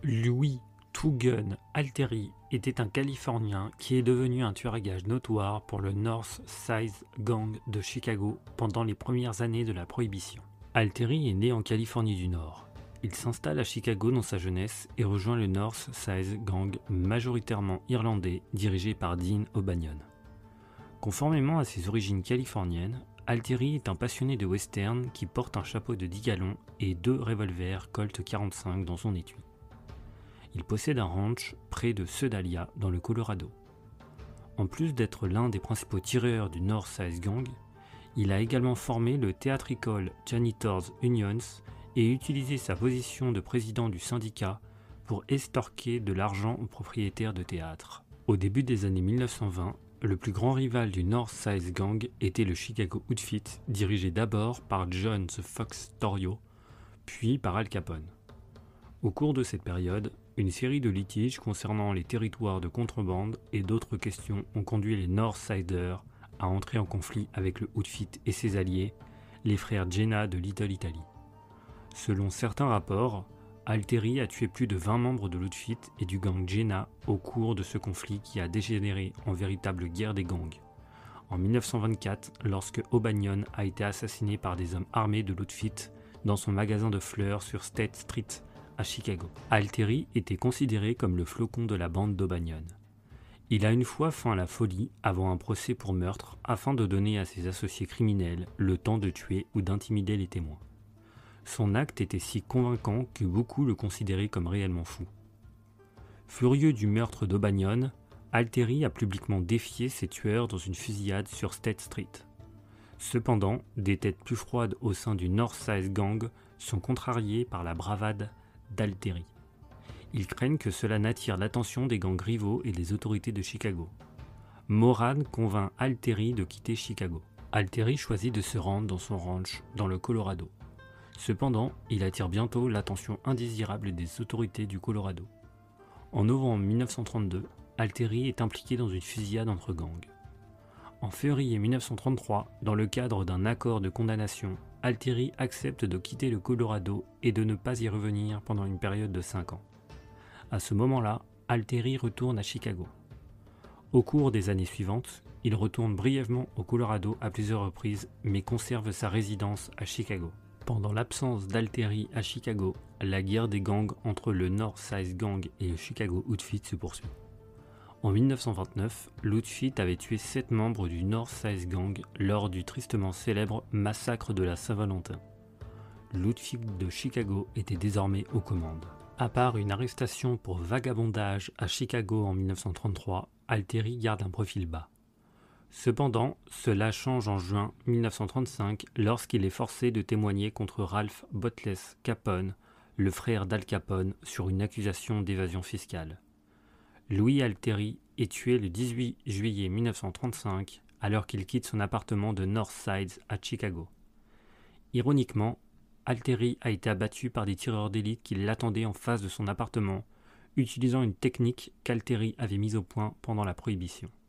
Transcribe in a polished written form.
Louis Two Gun Altieri était un Californien qui est devenu un tueur à gages notoire pour le North Side Gang de Chicago pendant les premières années de la Prohibition. Altieri est né en Californie du Nord. Il s'installe à Chicago dans sa jeunesse et rejoint le North Side Gang majoritairement irlandais dirigé par Dean O'Banion. Conformément à ses origines californiennes, Altieri est un passionné de western qui porte un chapeau de 10 gallons et 2 revolvers Colt 45 dans son étui. Il possède un ranch près de Sedalia dans le Colorado. En plus d'être l'un des principaux tireurs du North Side Gang, il a également formé le Theatrical Janitors Unions et utilisé sa position de président du syndicat pour estorquer de l'argent aux propriétaires de théâtres. Au début des années 1920, le plus grand rival du North Side Gang était le Chicago Outfit, dirigé d'abord par John the Fox Torrio, puis par Al Capone. Au cours de cette période, une série de litiges concernant les territoires de contrebande et d'autres questions ont conduit les Northsiders à entrer en conflit avec le Outfit et ses alliés, les frères Jenna de Little Italy. Selon certains rapports, Altieri a tué plus de 20 membres de l'Outfit et du gang Jenna au cours de ce conflit qui a dégénéré en véritable guerre des gangs. En 1924, lorsque O'Banion a été assassiné par des hommes armés de l'Outfit dans son magasin de fleurs sur State Street à Chicago. Altieri était considéré comme le flocon de la bande d'O'Banion. Il a une fois feint la folie avant un procès pour meurtre afin de donner à ses associés criminels le temps de tuer ou d'intimider les témoins. Son acte était si convaincant que beaucoup le considéraient comme réellement fou. Furieux du meurtre d'O'Banion, Altieri a publiquement défié ses tueurs dans une fusillade sur State Street. Cependant, des têtes plus froides au sein du North Side Gang sont contrariées par la bravade d'Altieri. Ils craignent que cela n'attire l'attention des gangs rivaux et des autorités de Chicago. Moran convainc Altieri de quitter Chicago. Altieri choisit de se rendre dans son ranch dans le Colorado. Cependant, il attire bientôt l'attention indésirable des autorités du Colorado. En novembre 1932, Altieri est impliqué dans une fusillade entre gangs. En février 1933, dans le cadre d'un accord de condamnation, Altieri accepte de quitter le Colorado et de ne pas y revenir pendant une période de 5 ans. À ce moment-là, Altieri retourne à Chicago. Au cours des années suivantes, il retourne brièvement au Colorado à plusieurs reprises, mais conserve sa résidence à Chicago. Pendant l'absence d'Altieri à Chicago, la guerre des gangs entre le North Side Gang et le Chicago Outfit se poursuit. En 1929, l'Outfit avait tué 7 membres du North Side Gang lors du tristement célèbre massacre de la Saint-Valentin. L'Outfit de Chicago était désormais aux commandes. À part une arrestation pour vagabondage à Chicago en 1933, Altieri garde un profil bas. Cependant, cela change en juin 1935 lorsqu'il est forcé de témoigner contre Ralph Butler Capone, le frère d'Al Capone, sur une accusation d'évasion fiscale. Louis Altieri est tué le 18 juillet 1935 alors qu'il quitte son appartement de Northside à Chicago. Ironiquement, Altieri a été abattu par des tireurs d'élite qui l'attendaient en face de son appartement, utilisant une technique qu'Altieri avait mise au point pendant la Prohibition.